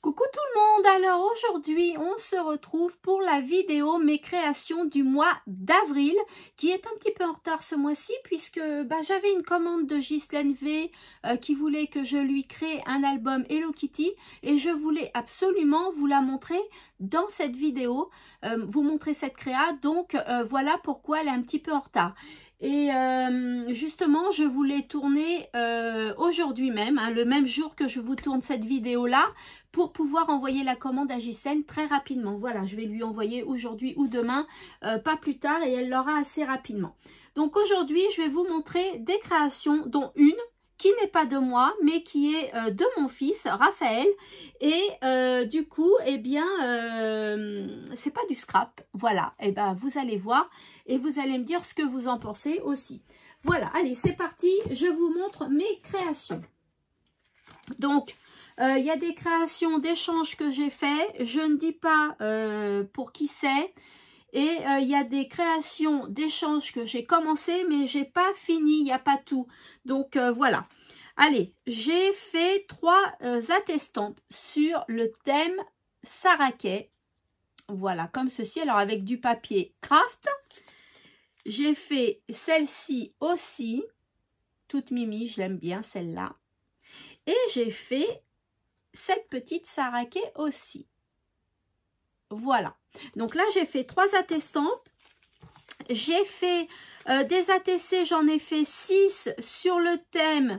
Coucou tout le monde, alors aujourd'hui on se retrouve pour la vidéo mes créations du mois d'avril qui est un petit peu en retard ce mois-ci puisque j'avais une commande de Ghislaine V qui voulait que je lui crée un album Hello Kitty et je voulais absolument vous la montrer dans cette vidéo, vous montrer cette créa, donc voilà pourquoi elle est un petit peu en retard. Et justement, je voulais tourner aujourd'hui même, le même jour que je vous tourne cette vidéo-là, pour pouvoir envoyer la commande à Ghislaine très rapidement. Voilà, je vais lui envoyer aujourd'hui ou demain, pas plus tard, et elle l'aura assez rapidement. Donc aujourd'hui, je vais vous montrer des créations, dont une qui n'est pas de moi, mais qui est de mon fils, Raphaël. Et du coup, eh bien, c'est pas du scrap. Voilà, et ben vous allez voir et vous allez me dire ce que vous en pensez aussi. Voilà, allez, c'est parti. Je vous montre mes créations. Donc, il y a des créations d'échanges que j'ai fait. Je ne dis pas pour qui c'est. Et il y a des créations d'échanges que j'ai commencé, mais j'ai pas fini, il n'y a pas tout. Donc voilà. Allez, j'ai fait 3 attestampes sur le thème Saraquet. Voilà, comme ceci. Alors avec du papier craft. J'ai fait celle-ci aussi. Toute mimi, je l'aime bien celle-là. Et j'ai fait cette petite Saraquet aussi. Voilà. Donc là, j'ai fait 3 attestampes. J'ai fait des ATC, j'en ai fait 6 sur le thème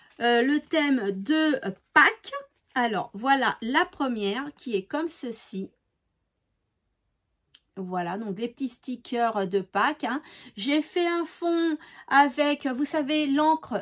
de Pâques. Alors, voilà la première qui est comme ceci. Voilà, donc des petits stickers de Pâques. Hein. J'ai fait un fond avec, vous savez, l'encre...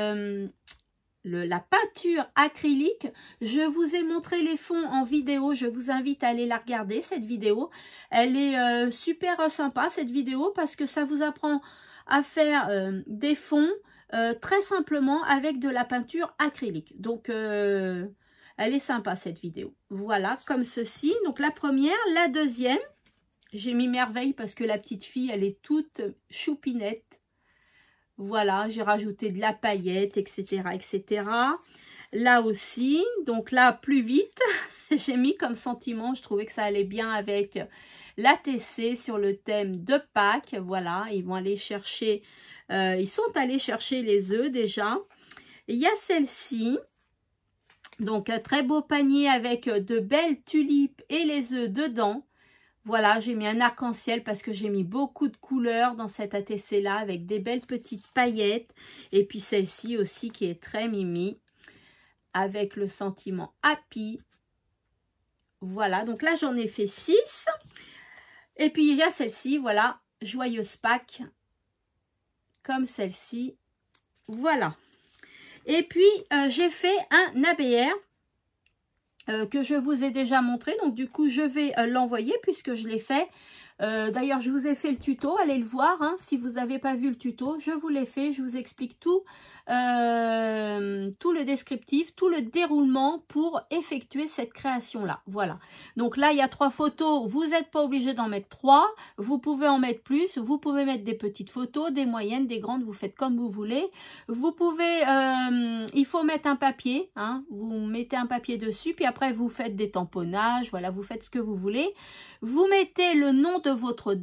la peinture acrylique. Je vous ai montré les fonds en vidéo, je vous invite à aller la regarder cette vidéo. Elle est super sympa cette vidéo parce que ça vous apprend à faire des fonds très simplement avec de la peinture acrylique. Donc elle est sympa cette vidéo. Voilà, comme ceci. Donc la première, la deuxième, j'ai mis merveille parce que la petite fille elle est toute choupinette. Voilà, j'ai rajouté de la paillette, etc., etc. Là aussi, donc là, plus vite, j'ai mis comme sentiment, je trouvais que ça allait bien avec l'ATC sur le thème de Pâques. Voilà, ils vont aller chercher, ils sont allés chercher les œufs déjà. Il y a celle-ci, donc un très beau panier avec de belles tulipes et les œufs dedans. Voilà, j'ai mis un arc-en-ciel parce que j'ai mis beaucoup de couleurs dans cette ATC-là avec des belles petites paillettes. Et puis celle-ci aussi qui est très mimi avec le sentiment happy. Voilà, donc là j'en ai fait 6. Et puis il y a celle-ci, voilà, joyeuse Pâques, comme celle-ci. Voilà. Et puis j'ai fait un ABR. Que je vous ai déjà montré, donc du coup je vais l'envoyer puisque je l'ai fait. D'ailleurs je vous ai fait le tuto, allez le voir hein, si vous n'avez pas vu le tuto, je vous l'ai fait, je vous explique tout, tout le descriptif, tout le déroulement pour effectuer cette création là. Voilà, donc là il y a 3 photos, vous n'êtes pas obligé d'en mettre 3, vous pouvez en mettre plus, vous pouvez mettre des petites photos, des moyennes, des grandes, vous faites comme vous voulez. Vous pouvez, il faut mettre un papier, hein, vous mettez un papier dessus, puis après vous faites des tamponnages, voilà, vous faites ce que vous voulez. Vous mettez le nom de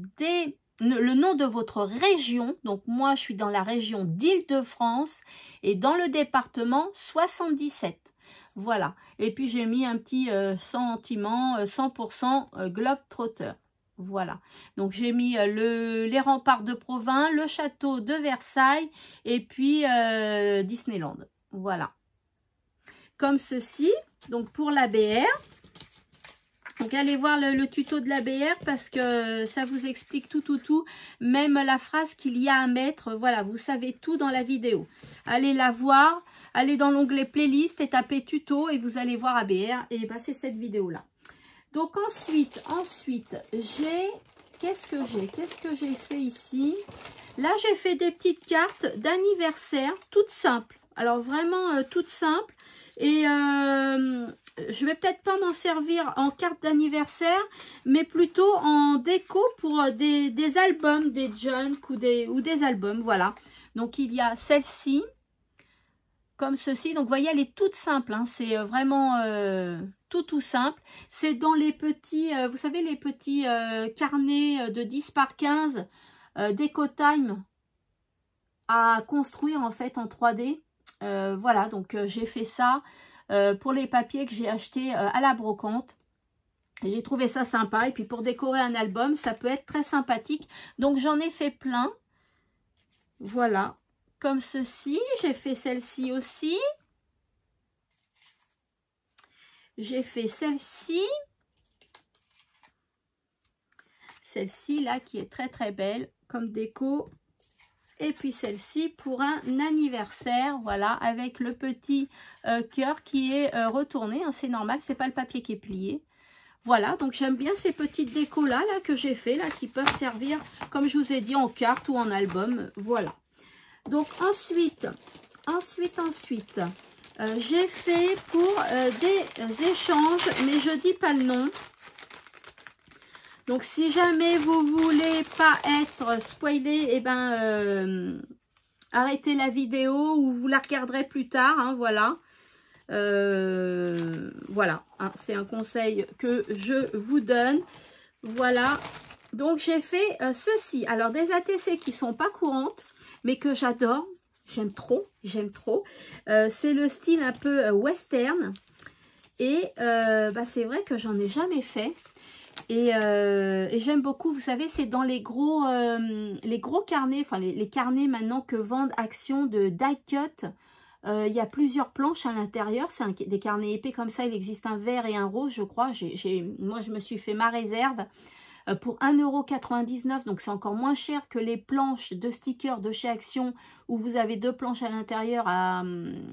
votre région. Donc moi je suis dans la région d'Île-de-France et dans le département 77. Voilà. Et puis j'ai mis un petit sentiment 100% Globetrotter. Voilà. Donc j'ai mis les remparts de Provins, le château de Versailles et puis Disneyland. Voilà. Comme ceci. Donc pour la BR. Donc allez voir le tuto de la BR parce que ça vous explique tout, même la phrase qu'il y a à mettre, voilà, vous savez tout dans la vidéo. Allez la voir, allez dans l'onglet playlist et tapez tuto et vous allez voir ABR et bah, c'est cette vidéo là. Donc ensuite j'ai, qu'est-ce que j'ai fait ici? Là j'ai fait des petites cartes d'anniversaire toutes simples, alors vraiment toutes simples et je vais peut-être pas m'en servir en carte d'anniversaire, mais plutôt en déco pour des albums, des junk ou des albums, voilà. Donc il y a celle-ci, comme ceci. Donc, vous voyez, elle est toute simple. Hein. C'est vraiment tout simple. C'est dans les petits, vous savez, les petits carnets de 10 par 15 d'EcoTime à construire en fait en 3D. Voilà, donc j'ai fait ça pour les papiers que j'ai achetés à la brocante. J'ai trouvé ça sympa. Et puis pour décorer un album, ça peut être très sympathique. Donc j'en ai fait plein. Voilà, comme ceci. J'ai fait celle-ci aussi. J'ai fait celle-ci. Celle-ci là qui est très très belle comme déco. Et puis celle-ci pour un anniversaire, voilà, avec le petit cœur qui est retourné. Hein, c'est normal, c'est pas le papier qui est plié. Voilà, donc j'aime bien ces petites décos là que j'ai fait, là, qui peuvent servir, comme je vous ai dit, en carte ou en album. Voilà. Donc ensuite, j'ai fait pour des échanges, mais je dis pas le nom. Donc, si jamais vous voulez pas être spoilé, eh ben, arrêtez la vidéo ou vous la regarderez plus tard. Hein, voilà. Voilà. Hein, c'est un conseil que je vous donne. Voilà. Donc, j'ai fait ceci. Alors, des ATC qui sont pas courantes, mais que j'adore. J'aime trop. J'aime trop. C'est le style un peu western. Et bah, c'est vrai que j'en ai jamais fait. Et j'aime beaucoup, vous savez, c'est dans les gros carnets, enfin les carnets maintenant que vendent Action de die cut. Il y a plusieurs planches à l'intérieur, c'est des carnets épais comme ça, il existe un vert et un rose, je crois. Moi, je me suis fait ma réserve pour 1,99 €, donc c'est encore moins cher que les planches de stickers de chez Action où vous avez 2 planches à l'intérieur à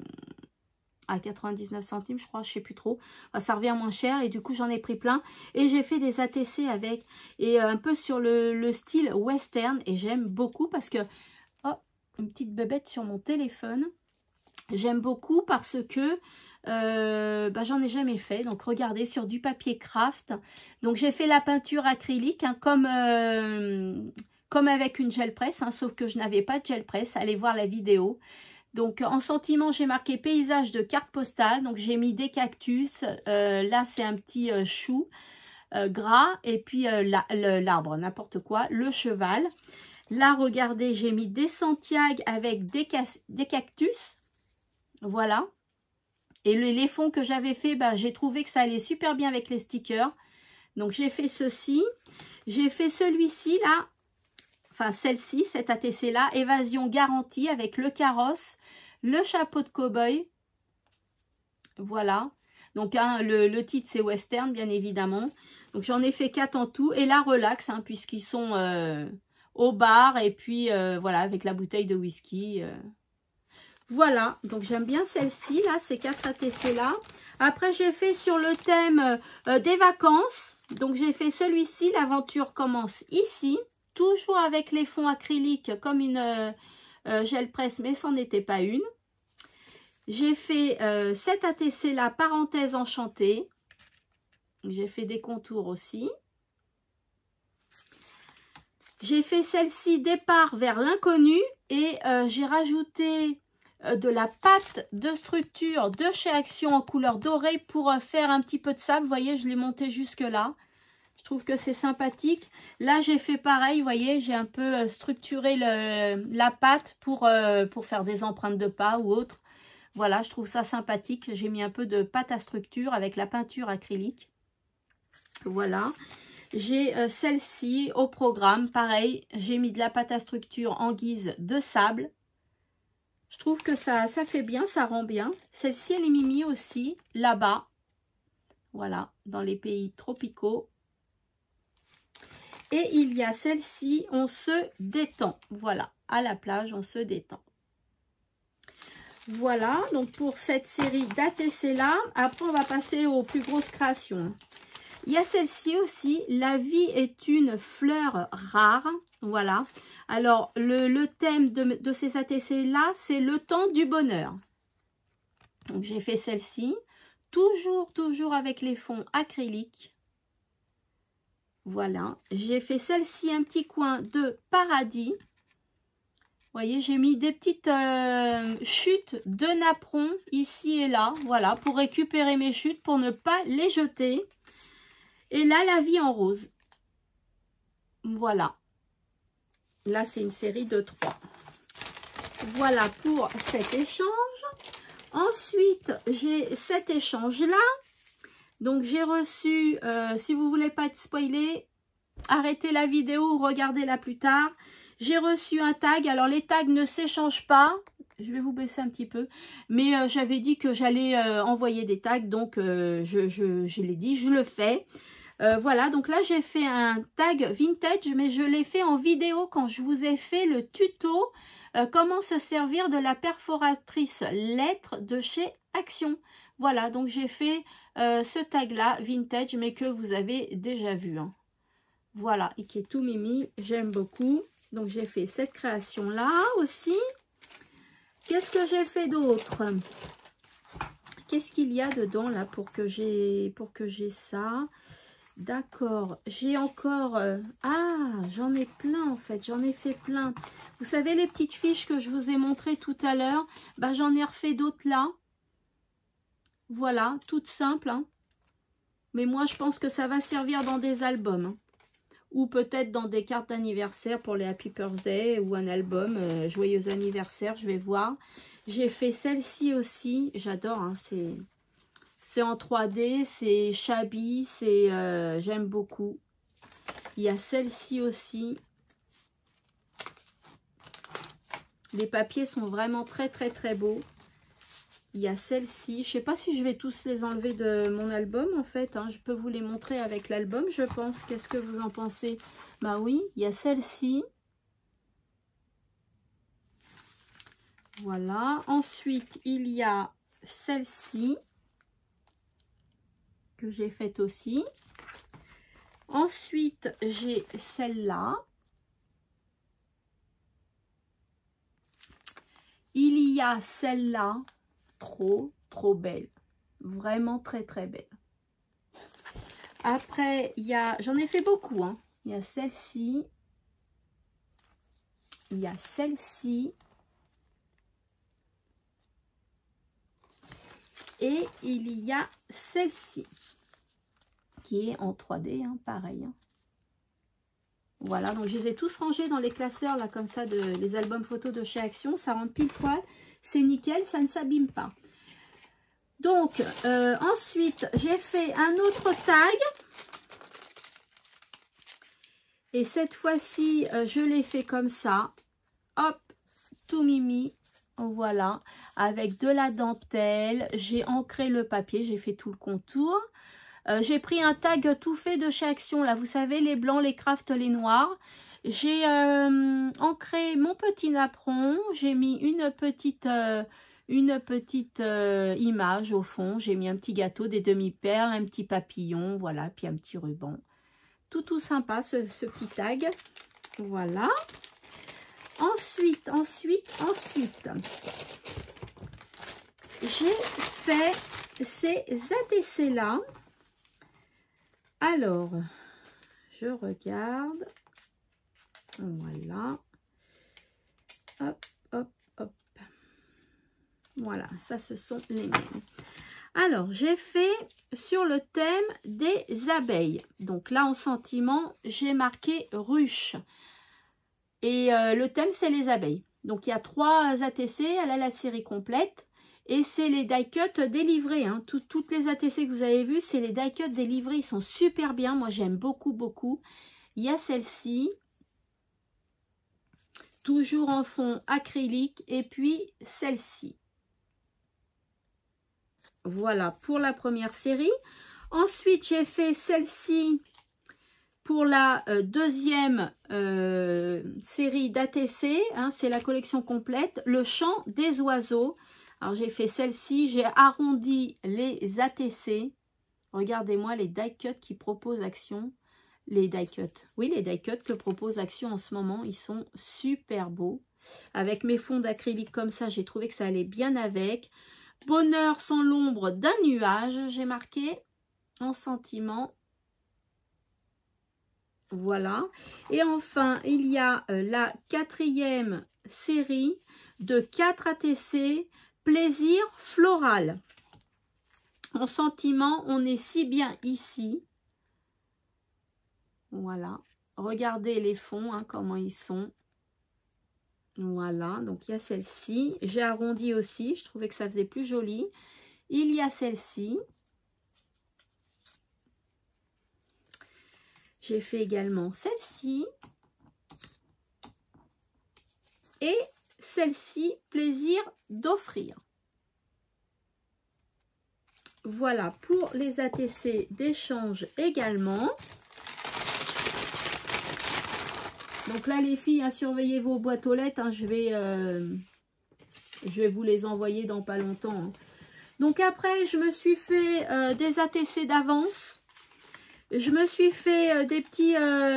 99 centimes, je crois, je sais plus trop. Enfin, ça revient moins cher et du coup, j'en ai pris plein. Et j'ai fait des ATC avec et un peu sur le style western. Et j'aime beaucoup parce que... Oh, une petite bébête sur mon téléphone. J'aime beaucoup parce que bah, j'en ai jamais fait. Donc, regardez, sur du papier craft. Donc, j'ai fait la peinture acrylique hein, comme avec une gel press, hein, sauf que je n'avais pas de gel press. Allez voir la vidéo. Donc, en sentiment, j'ai marqué paysage de carte postale. Donc, j'ai mis des cactus. Là, c'est un petit chou gras. Et puis, l'arbre, n'importe quoi. Le cheval. Là, regardez, j'ai mis des Santiago avec des cactus. Voilà. Et les fonds que j'avais fait, bah, j'ai trouvé que ça allait super bien avec les stickers. Donc, j'ai fait ceci. J'ai fait celui-ci, là. Enfin, celle-ci, cette ATC-là, évasion garantie avec le carrosse, le chapeau de cow-boy. Voilà. Donc, hein, le titre, c'est western, bien évidemment. Donc, j'en ai fait 4 en tout. Et là, relax, hein, puisqu'ils sont au bar. Et puis, voilà, avec la bouteille de whisky. Voilà. Donc, j'aime bien celle-ci, là, ces 4 ATC-là. Après, j'ai fait sur le thème des vacances. Donc, j'ai fait celui-ci. L'aventure commence ici. Toujours avec les fonds acryliques comme une gel presse, mais c'en était pas une. J'ai fait cette ATC là, parenthèse enchantée. J'ai fait des contours aussi. J'ai fait celle-ci, départ vers l'inconnu. Et j'ai rajouté de la pâte de structure de chez Action en couleur dorée pour faire un petit peu de sable. Vous voyez, je l'ai monté jusque là. Je trouve que c'est sympathique. Là, j'ai fait pareil, vous voyez, j'ai un peu structuré la pâte pour faire des empreintes de pas ou autre. Voilà, je trouve ça sympathique. J'ai mis un peu de pâte à structure avec la peinture acrylique. Voilà. J'ai celle-ci au programme, pareil. J'ai mis de la pâte à structure en guise de sable. Je trouve que ça fait bien, ça rend bien. Celle-ci, elle est mimi aussi, là-bas. Voilà, dans les pays tropicaux. Et il y a celle-ci, on se détend. Voilà, à la plage, on se détend. Voilà, donc pour cette série d'ATC là. Après, on va passer aux plus grosses créations. Il y a celle-ci aussi, la vie est une fleur rare. Voilà. Alors, le thème de ces ATC là, c'est le temps du bonheur. Donc, j'ai fait celle-ci. Toujours avec les fonds acryliques. Voilà, j'ai fait celle-ci, un petit coin de paradis. voyez, j'ai mis des petites chutes de napperon ici et là. Voilà, pour récupérer mes chutes, pour ne pas les jeter. Et là, la vie en rose. Voilà. Là, c'est une série de 3. Voilà pour cet échange. Ensuite, j'ai cet échange-là. Donc, j'ai reçu, si vous ne voulez pas être spoilé, arrêtez la vidéo ou regardez-la plus tard. J'ai reçu un tag. Alors, les tags ne s'échangent pas. Je vais vous baisser un petit peu. Mais j'avais dit que j'allais envoyer des tags. Donc, je l'ai dit, je le fais. Voilà, donc là, j'ai fait un tag vintage. Mais je l'ai fait en vidéo quand je vous ai fait le tuto. Comment se servir de la perforatrice lettre de chez Action. Voilà, donc j'ai fait ce tag-là, vintage, mais que vous avez déjà vu. Hein. Voilà, et qui est tout mimi, j'aime beaucoup. Donc j'ai fait cette création-là aussi. Qu'est-ce que j'ai fait d'autre? Qu'est-ce qu'il y a dedans là pour que j'ai ça? D'accord, j'ai encore... ah, j'en ai plein en fait, j'en ai fait plein. Vous savez les petites fiches que je vous ai montrées tout à l'heure, bah, j'en ai refait d'autres là. Voilà, toutes simples. Hein. Mais moi, je pense que ça va servir dans des albums. Hein. Ou peut-être dans des cartes d'anniversaire pour les Happy Birthday ou un album Joyeux anniversaire, je vais voir. J'ai fait celle-ci aussi, j'adore, hein, c'est en 3D, c'est shabby, j'aime beaucoup. Il y a celle-ci aussi. Les papiers sont vraiment très très très beaux. Il y a celle-ci. Je ne sais pas si je vais tous les enlever de mon album en fait. Hein. Je peux vous les montrer avec l'album, je pense. Qu'est-ce que vous en pensez? Bah oui, il y a celle-ci. Voilà. Ensuite, il y a celle-ci. Que j'ai faite aussi. Ensuite, j'ai celle-là. Il y a celle-là. Trop belle. Vraiment très très belle. Après, il y a... J'en ai fait beaucoup. Hein. Il y a celle-ci. Il y a celle-ci. Et il y a celle-ci. Qui est en 3D, hein, pareil. Hein. Voilà, donc je les ai tous rangés dans les classeurs, là, comme ça, les albums photos de chez Action. Ça rentre pile poil. C'est nickel, ça ne s'abîme pas. Donc, ensuite, j'ai fait un autre tag. Et cette fois-ci, je l'ai fait comme ça. Hop, tout mimi. Voilà, avec de la dentelle. J'ai ancré le papier, j'ai fait tout le contour. J'ai pris un tag tout fait de chez Action. Là, vous savez, les blancs, les crafts, les noirs. J'ai ancré mon petit napperon. J'ai mis une petite image au fond. J'ai mis un petit gâteau, des demi-perles, un petit papillon, voilà, puis un petit ruban. Tout sympa ce petit tag. Voilà. Ensuite, j'ai fait ces ATC là. Alors, je regarde. Voilà. Hop, hop, hop. Voilà, ça, ce sont les mêmes. Alors, j'ai fait sur le thème des abeilles. Donc là, en sentiment, j'ai marqué ruche. Et le thème, c'est les abeilles. Donc, il y a 3 ATC. Elle a la série complète. Et c'est les die-cuts délivrés. Hein. Toutes les ATC que vous avez vues, c'est les die-cuts délivrés. Ils sont super bien. Moi, j'aime beaucoup, beaucoup. Il y a celle-ci. Toujours en fond acrylique. Et puis, celle-ci. Voilà pour la première série. Ensuite, j'ai fait celle-ci pour la deuxième série d'ATC. Hein, c'est la collection complète. Le chant des oiseaux. Alors, j'ai fait celle-ci. J'ai arrondi les ATC. Regardez-moi les die-cuts qui proposent Action. Les die-cuts. Oui, les die-cuts que propose Action en ce moment. Ils sont super beaux. Avec mes fonds d'acrylique comme ça, j'ai trouvé que ça allait bien avec. Bonheur sans l'ombre d'un nuage, j'ai marqué en sentiment. Voilà. Et enfin, il y a la 4e série de 4 ATC plaisir floral. En sentiment, on est si bien ici. Voilà. Regardez les fonds, hein, comment ils sont. Voilà, donc il y a celle-ci. J'ai arrondi aussi, je trouvais que ça faisait plus joli. Il y a celle-ci. J'ai fait également celle-ci. Et celle-ci, plaisir d'offrir. Voilà pour les ATC d'échange également. Donc là les filles, hein, surveillez vos boîtes aux lettres. Hein, je vais vous les envoyer dans pas longtemps. Hein. Donc après, je me suis fait des ATC d'avance. Je me suis fait des petits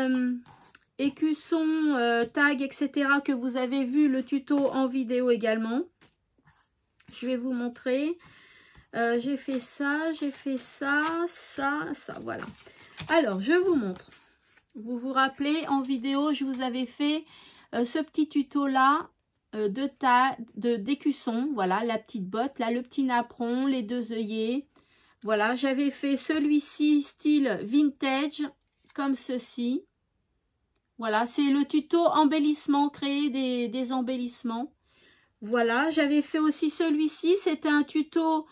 écussons, tags, etc. que vous avez vu le tuto en vidéo également. Je vais vous montrer. J'ai fait ça, ça, voilà. Alors, je vous montre. Vous vous rappelez, en vidéo, je vous avais fait ce petit tuto-là d'écusson. Voilà, la petite botte, là, le petit napperon, les 2 œillets. Voilà, j'avais fait celui-ci style vintage, comme ceci. Voilà, c'est le tuto embellissement, créer des embellissements. Voilà, j'avais fait aussi celui-ci, c'était un tuto...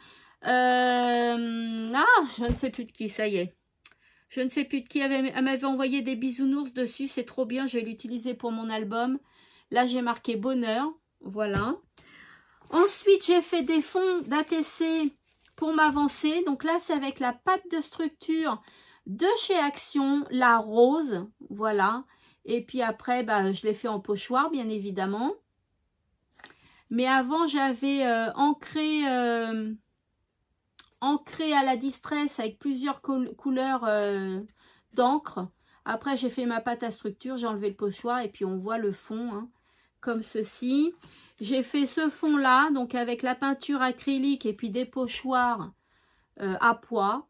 je ne sais plus de qui, ça y est. Je ne sais plus de qui m'avait envoyé des bisounours dessus. C'est trop bien. Je vais l'utiliser pour mon album. Là, j'ai marqué bonheur. Voilà. Ensuite, j'ai fait des fonds d'ATC pour m'avancer. Donc là, c'est avec la pâte de structure de chez Action, la rose. Voilà. Et puis après, bah, je l'ai fait en pochoir, bien évidemment. Mais avant, j'avais ancré à la distress avec plusieurs couleurs d'encre. Après, j'ai fait ma pâte à structure, j'ai enlevé le pochoir et puis on voit le fond, hein, comme ceci. J'ai fait ce fond-là, donc avec la peinture acrylique et puis des pochoirs à pois.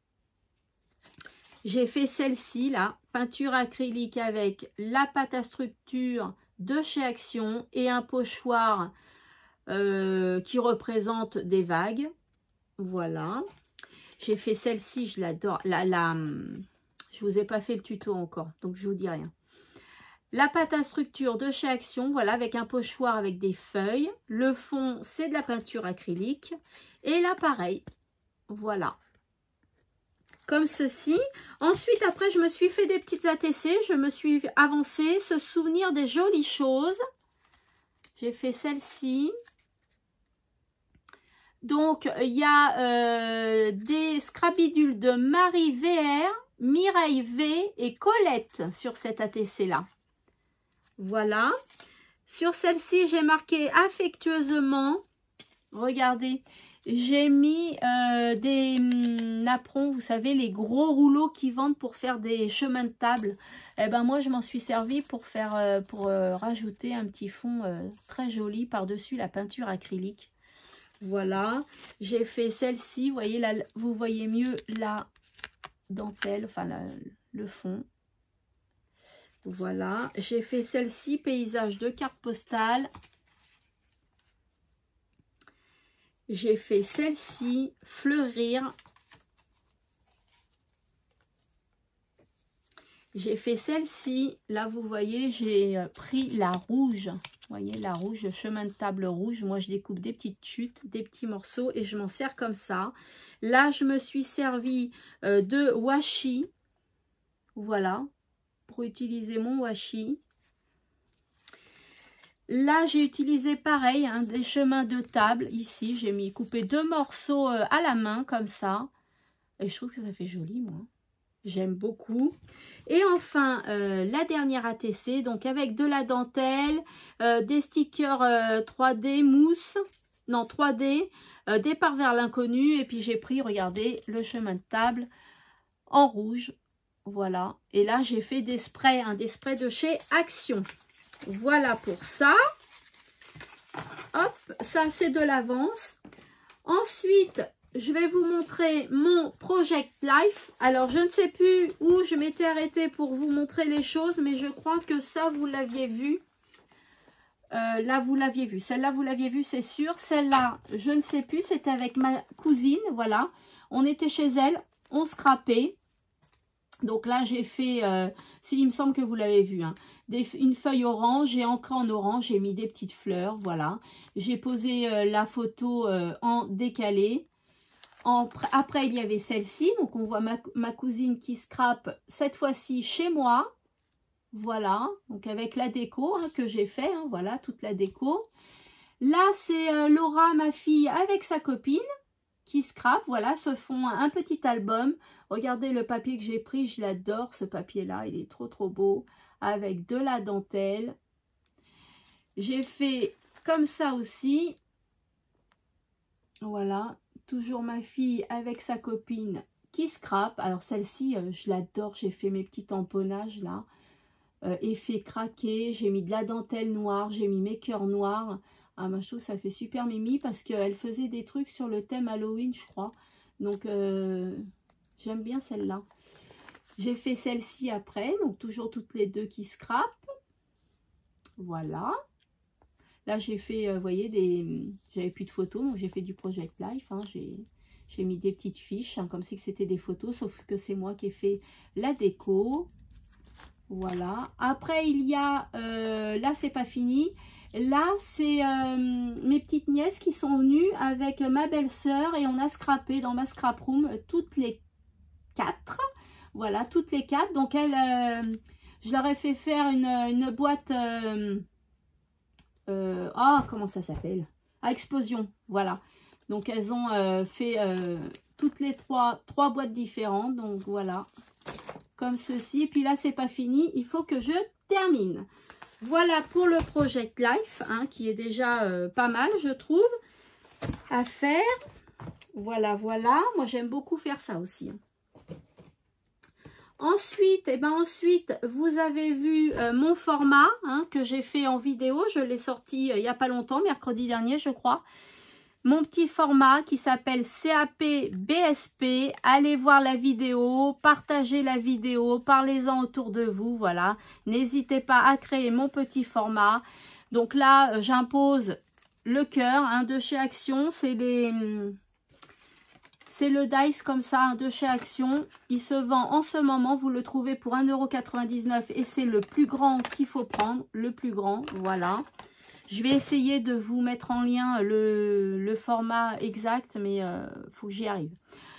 J'ai fait celle-ci, là, peinture acrylique avec la pâte à structure de chez Action et un pochoir qui représente des vagues. Voilà, j'ai fait celle-ci, je l'adore. Je vous ai pas fait le tuto encore, donc je vous dis rien. La pâte à structure de chez Action, voilà, avec un pochoir avec des feuilles. Le fond, c'est de la peinture acrylique. Et là, pareil, voilà, comme ceci. Ensuite, après, je me suis fait des petites ATC, je me suis avancée, se souvenir des jolies choses. J'ai fait celle-ci. Donc, il y a des scrabidules de Marie VR, Mireille V et Colette sur cette ATC-là. Voilà. Sur celle-ci, j'ai marqué affectueusement. Regardez, j'ai mis des napperons, vous savez, les gros rouleaux qui vendent pour faire des chemins de table. Eh ben moi, je m'en suis servi pour faire, rajouter un petit fond très joli par-dessus la peinture acrylique. Voilà, j'ai fait celle-ci, vous voyez là, vous voyez mieux la dentelle, enfin le fond. Voilà, j'ai fait celle-ci, paysage de carte postale. J'ai fait celle-ci, fleurir. J'ai fait celle-ci, là vous voyez, j'ai pris la rouge. Vous voyez, la rouge, le chemin de table rouge. Moi, je découpe des petites chutes, des petits morceaux et je m'en sers comme ça. Là, je me suis servi de washi. Voilà, pour utiliser mon washi. Là, j'ai utilisé pareil, hein, des chemins de table. Ici, j'ai mis coupé 2 morceaux à la main, comme ça. Et je trouve que ça fait joli, moi. J'aime beaucoup. Et enfin, la dernière ATC, donc avec de la dentelle, des stickers 3D mousse, non 3D, départ vers l'inconnu. Et puis j'ai pris, regardez, le chemin de table en rouge. Voilà. Et là, j'ai fait des sprays, hein, des sprays de chez Action. Voilà pour ça. Hop, ça c'est de l'avance. Ensuite, je vais vous montrer mon Project Life. Alors, je ne sais plus où je m'étais arrêtée pour vous montrer les choses, mais je crois que ça, vous l'aviez vu. là, vous l'aviez vu. Celle-là, vous l'aviez vu, c'est sûr. Celle-là, je ne sais plus. C'était avec ma cousine. Voilà. On était chez elle. On scrapait. Donc là, j'ai fait, il me semble que vous l'avez vu, hein, une feuille orange. J'ai ancré en orange. J'ai mis des petites fleurs. Voilà. J'ai posé la photo en décalé. Après, il y avait celle-ci. Donc, on voit ma cousine qui scrape cette fois-ci chez moi. Voilà, donc avec la déco hein, que j'ai fait, hein, voilà, toute la déco. Là, c'est Laura, ma fille, avec sa copine qui scrape, voilà, se font un petit album. Regardez le papier que j'ai pris, je l'adore ce papier-là, il est trop trop beau, avec de la dentelle. J'ai fait comme ça aussi, voilà, toujours ma fille avec sa copine qui scrape. Alors celle-ci, je l'adore, j'ai fait mes petits tamponnages là. Effet craqué, j'ai mis de la dentelle noire, j'ai mis mes cœurs noirs. Ah, moi je trouve que ça fait super mimi parce qu'elle faisait des trucs sur le thème Halloween, je crois. Donc j'aime bien celle-là. J'ai fait celle-ci après, donc toujours toutes les deux qui scrapent. Voilà. Là j'ai fait, vous voyez, j'avais plus de photos, donc j'ai fait du Project Life. Hein, j'ai mis des petites fiches, hein, comme si c'était des photos, sauf que c'est moi qui ai fait la déco. Voilà. Après, il y a... là, c'est pas fini. Là, c'est mes petites nièces qui sont venues avec ma belle-sœur et on a scrappé dans ma scrap room toutes les 4. Voilà, toutes les 4. Donc, je leur ai fait faire une boîte... comment ça s'appelle? À explosion. Voilà. Donc, elles ont fait toutes les trois boîtes différentes. Donc, voilà. Comme ceci. Et puis là, c'est pas fini. Il faut que je termine. Voilà pour le Project Life, hein, qui est déjà pas mal, je trouve, à faire. Voilà, voilà. Moi, j'aime beaucoup faire ça aussi. Ensuite, ensuite, vous avez vu mon format hein, que j'ai fait en vidéo. Je l'ai sorti il n'y a pas longtemps, mercredi dernier, je crois. Mon petit format qui s'appelle CAP BSP. Allez voir la vidéo, partagez la vidéo, parlez-en autour de vous, voilà. N'hésitez pas à créer mon petit format. Donc là, j'impose le cœur hein, de chez Action. C'est le dice comme ça hein, de chez Action. Il se vend en ce moment, vous le trouvez pour 1,99 € et c'est le plus grand qu'il faut prendre, le plus grand, voilà. Je vais essayer de vous mettre en lien le format exact, mais faut que j'y arrive.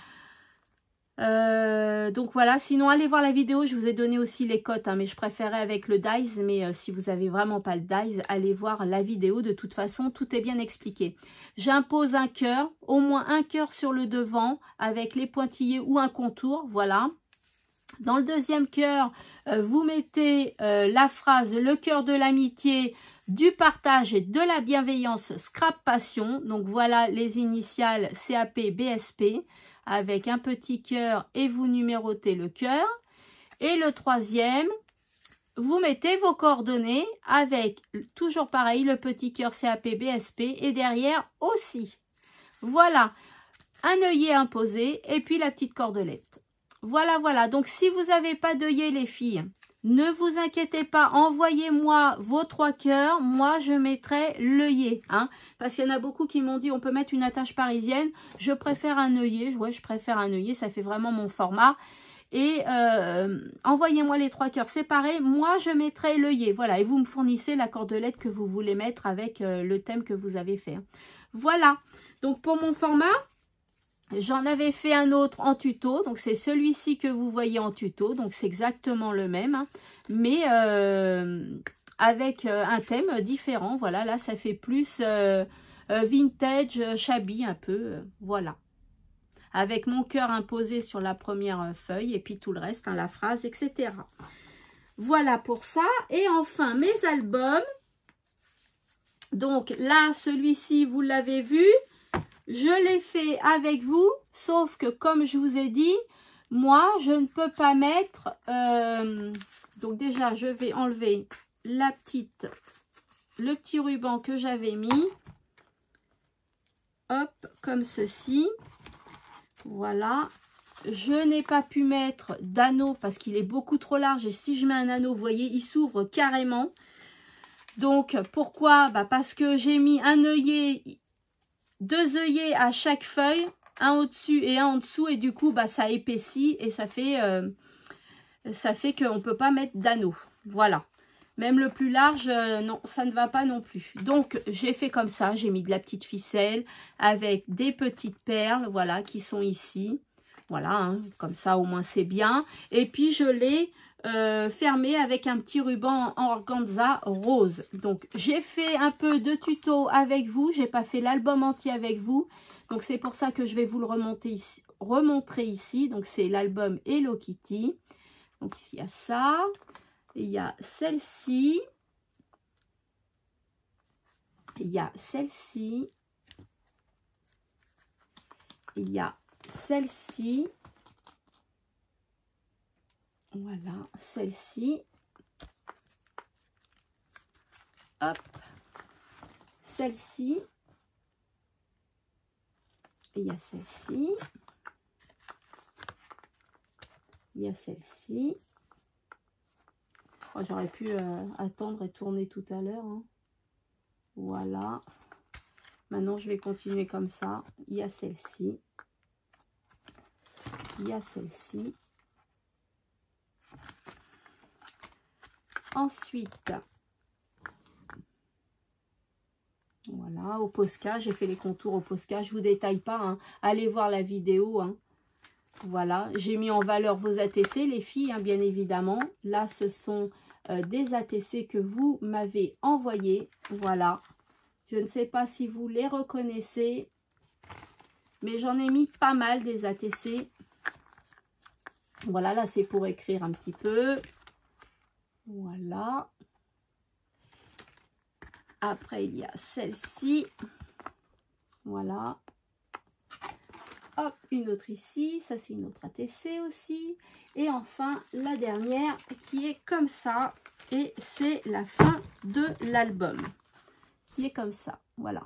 Donc voilà, sinon allez voir la vidéo, je vous ai donné aussi les cotes, hein, mais je préférais avec le dies, mais si vous n'avez vraiment pas le dies, allez voir la vidéo, de toute façon, tout est bien expliqué. J'impose un cœur, au moins un cœur sur le devant, avec les pointillés ou un contour, voilà. Dans le deuxième cœur, vous mettez la phrase « Le cœur de l'amitié », du partage et de la bienveillance Scrap Passion. Donc voilà les initiales CAP BSP avec un petit cœur et vous numérotez le cœur. Et le troisième, vous mettez vos coordonnées avec toujours pareil le petit cœur CAP BSP et derrière aussi. Voilà, un œillet imposé et puis la petite cordelette. Voilà, voilà. Donc si vous n'avez pas d'œillet les filles, ne vous inquiétez pas, envoyez-moi vos 3 cœurs, moi je mettrai l'œillet, hein, parce qu'il y en a beaucoup qui m'ont dit on peut mettre une attache parisienne, je préfère un œillet, ouais, je préfère un œillet, ça fait vraiment mon format, et envoyez-moi les 3 cœurs séparés, moi je mettrai l'œillet, voilà, et vous me fournissez la cordelette que vous voulez mettre avec le thème que vous avez fait. Voilà, donc pour mon format, j'en avais fait un autre en tuto, donc c'est celui-ci que vous voyez en tuto, donc c'est exactement le même, hein, mais avec un thème différent, voilà, là ça fait plus vintage, shabby un peu, voilà. Avec mon cœur imposé sur la première feuille et puis tout le reste, hein, la phrase, etc. Voilà pour ça, et enfin mes albums, donc là celui-ci vous l'avez vu, je l'ai fait avec vous, sauf que comme je vous ai dit, moi, je ne peux pas mettre... donc déjà, je vais enlever le petit ruban que j'avais mis. Hop, comme ceci. Voilà. Je n'ai pas pu mettre d'anneau parce qu'il est beaucoup trop large. Et si je mets un anneau, vous voyez, il s'ouvre carrément. Donc, pourquoi? Parce que j'ai mis un œillet, 2 œillets à chaque feuille, un au-dessus et un en dessous, et du coup, ça épaissit et ça fait qu'on ne peut pas mettre d'anneau. Voilà. Même le plus large, non, ça ne va pas non plus. Donc, j'ai fait comme ça. J'ai mis de la petite ficelle avec des petites perles, voilà, qui sont ici. Voilà, hein, comme ça, au moins, c'est bien. Et puis, je l'ai fermé avec un petit ruban en organza rose. Donc, j'ai fait un peu de tuto avec vous. J'ai pas fait l'album entier avec vous. Donc, c'est pour ça que je vais vous le remontrer ici. Donc, c'est l'album Hello Kitty. Donc, ici, il y a ça. Il y a celle-ci. Il y a celle-ci. Il y a celle-ci. Voilà, celle-ci. Hop. Celle-ci. Il y a celle-ci. Il y a celle-ci. Oh, j'aurais pu attendre et tourner tout à l'heure. Hein. Voilà. Maintenant, je vais continuer comme ça. Il y a celle-ci. Il y a celle-ci. Ensuite, voilà, au Posca, j'ai fait les contours au Posca. Je ne vous détaille pas, hein. Allez voir la vidéo. Hein. Voilà, j'ai mis en valeur vos ATC, les filles, hein, bien évidemment. Là, ce sont des ATC que vous m'avez envoyés. Voilà, je ne sais pas si vous les reconnaissez, mais j'en ai mis pas mal des ATC. Voilà, là, c'est pour écrire un petit peu. Voilà. Après, il y a celle-ci. Voilà. Hop, une autre ici. Ça, c'est une autre ATC aussi. Et enfin, la dernière qui est comme ça. Et c'est la fin de l'album. Qui est comme ça. Voilà.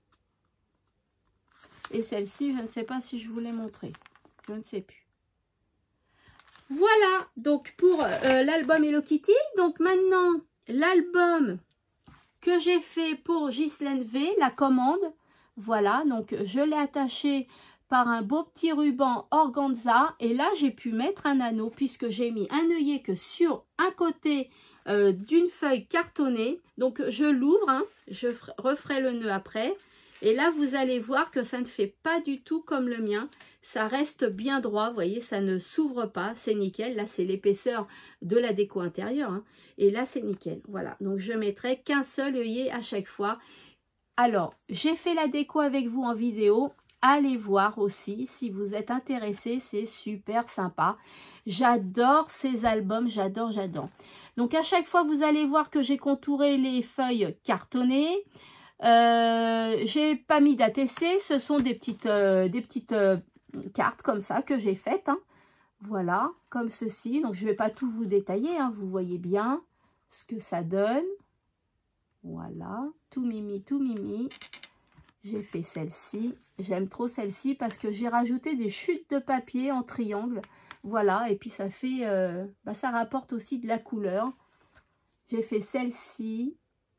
Et celle-ci, je ne sais pas si je vous l'ai montrée. Je ne sais plus. Voilà. Donc, pour l'album Hello Kitty. Donc, maintenant, l'album que j'ai fait pour Ghislaine V, la commande. Voilà. Donc, je l'ai attaché par un beau petit ruban organza. Et là, j'ai pu mettre un anneau puisque j'ai mis un œillet que sur un côté d'une feuille cartonnée. Donc, je l'ouvre. Hein, je referai le nœud après. Et là, vous allez voir que ça ne fait pas du tout comme le mien. Ça reste bien droit. Vous voyez, ça ne s'ouvre pas. C'est nickel. Là, c'est l'épaisseur de la déco intérieure. Hein, et là, c'est nickel. Voilà. Donc, je mettrai qu'un seul œillet à chaque fois. Alors, j'ai fait la déco avec vous en vidéo. Allez voir aussi si vous êtes intéressé, c'est super sympa. J'adore ces albums, j'adore. Donc à chaque fois, vous allez voir que j'ai contouré les feuilles cartonnées. J'ai pas mis d'ATC, ce sont des petites cartes comme ça que j'ai faites. Hein. Voilà, comme ceci. Donc je vais pas tout vous détailler, hein. Vous voyez bien ce que ça donne. Voilà, tout mimi, tout mimi. J'ai fait celle-ci. J'aime trop celle-ci parce que j'ai rajouté des chutes de papier en triangle. Voilà, et puis ça fait, ça rapporte aussi de la couleur. J'ai fait celle-ci.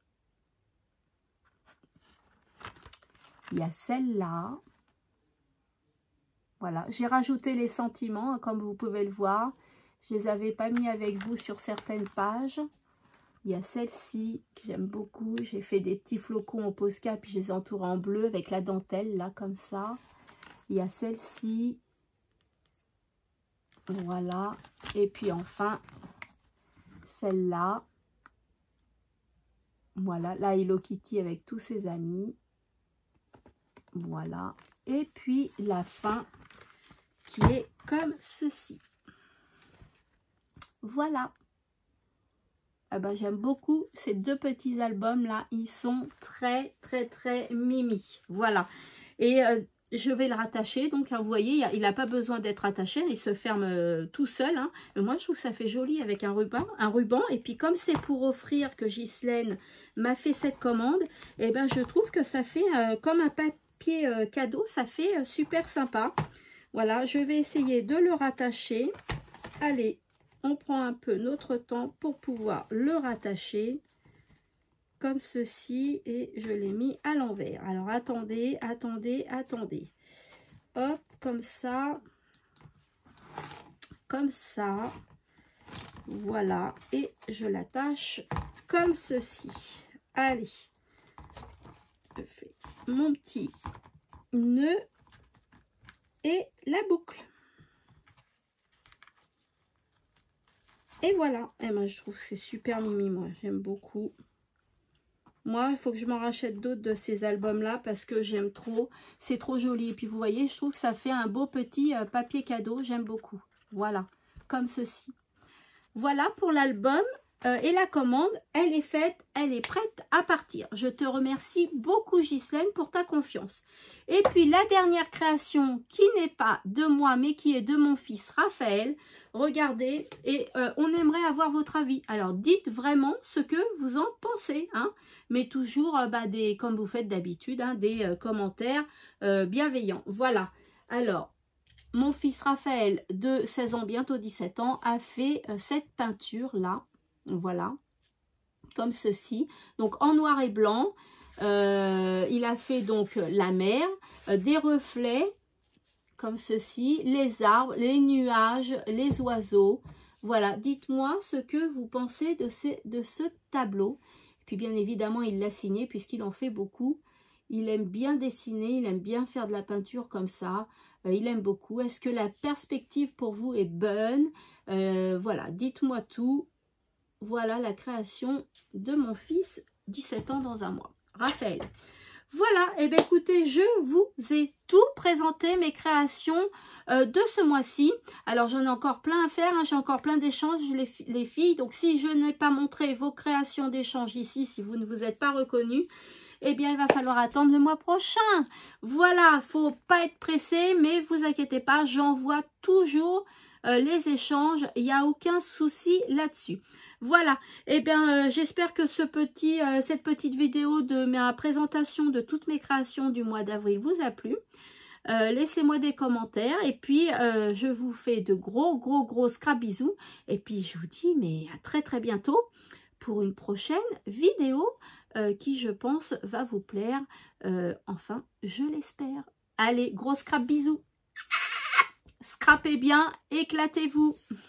Il y a celle-là. Voilà, j'ai rajouté les sentiments, hein, comme vous pouvez le voir. Je les avais pas mis avec vous sur certaines pages. Il y a celle-ci que j'aime beaucoup. J'ai fait des petits flocons au Posca, puis je les entoure en bleu avec la dentelle, là, comme ça. Il y a celle-ci. Voilà. Et puis enfin, celle-là. Voilà, la Hello Kitty avec tous ses amis. Voilà. Et puis la fin qui est comme ceci. Voilà. Ah ben, j'aime beaucoup ces deux petits albums là, ils sont très mimi. Voilà. Et je vais le rattacher, donc hein, vous voyez, il n'a pas besoin d'être attaché, il se ferme tout seul. Hein. Mais moi je trouve que ça fait joli avec un ruban. Et puis comme c'est pour offrir que Ghislaine m'a fait cette commande, et ben je trouve que ça fait comme un papier cadeau, ça fait super sympa. Voilà, je vais essayer de le rattacher. Allez. On prend un peu notre temps pour pouvoir le rattacher. comme ceci et je l'ai mis à l'envers. Alors attendez, attendez, attendez. Hop, comme ça. Comme ça. Voilà. Et je l'attache comme ceci. Allez. Je fais mon petit nœud et la boucle. Et voilà. Et moi, je trouve que c'est super mimi, moi. J'aime beaucoup. Moi, il faut que je m'en rachète d'autres de ces albums-là parce que j'aime trop. C'est trop joli. Et puis, vous voyez, je trouve que ça fait un beau petit papier cadeau. J'aime beaucoup. Voilà. Comme ceci. Voilà pour l'album. Et la commande, elle est faite, elle est prête à partir. Je te remercie beaucoup Ghislaine pour ta confiance. Et puis la dernière création qui n'est pas de moi mais qui est de mon fils Raphaël. Regardez et on aimerait avoir votre avis. Alors dites vraiment ce que vous en pensez. Hein, mais toujours comme vous faites d'habitude, hein, des commentaires bienveillants. Voilà. Alors, mon fils Raphaël de 16 ans, bientôt 17 ans, a fait cette peinture-là. Voilà, comme ceci. Donc en noir et blanc, il a fait donc la mer, des reflets, comme ceci, les arbres, les nuages, les oiseaux. Voilà, dites-moi ce que vous pensez de ce tableau. Et puis bien évidemment, il l'a signé puisqu'il en fait beaucoup. Il aime bien dessiner, il aime bien faire de la peinture comme ça. Il aime beaucoup. Est-ce que la perspective pour vous est bonne? Voilà, dites-moi tout. Voilà la création de mon fils, 17 ans dans un mois, Raphaël. Voilà, et bien écoutez, je vous ai tout présenté, mes créations de ce mois-ci. Alors j'en ai encore plein à faire, hein, j'ai encore plein d'échanges, les filles. Donc si je n'ai pas montré vos créations d'échange ici, si vous ne vous êtes pas reconnus, eh bien il va falloir attendre le mois prochain. Voilà, faut pas être pressé, mais vous inquiétez pas, j'envoie toujours les échanges, il n'y a aucun souci là-dessus. Voilà, eh bien j'espère que cette petite vidéo de ma présentation de toutes mes créations du mois d'avril vous a plu. Laissez-moi des commentaires et puis je vous fais de gros scrap bisous. Et puis je vous dis mais à très bientôt pour une prochaine vidéo qui je pense va vous plaire. Enfin, je l'espère. Allez, gros scrap bisous. Scrapez bien, éclatez-vous.